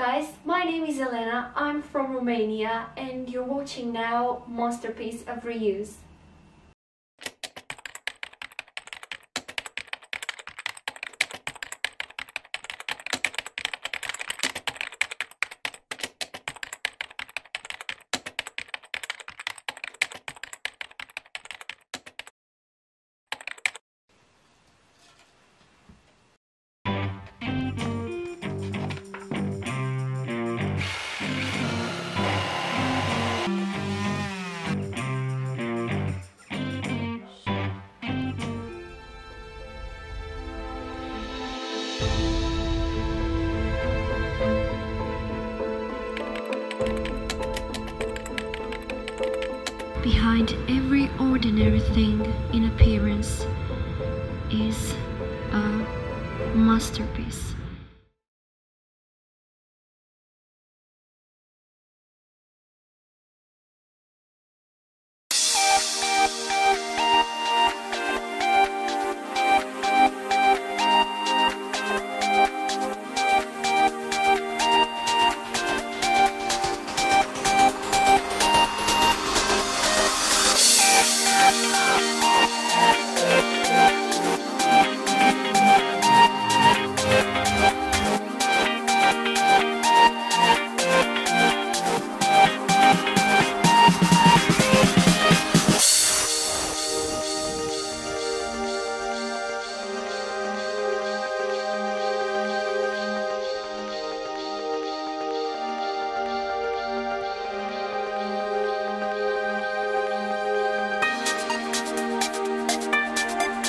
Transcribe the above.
guys, my name is Elena, I'm from Romania and you're watching now Masterpiece of Reuse. Behind every ordinary thing in appearance is a masterpiece.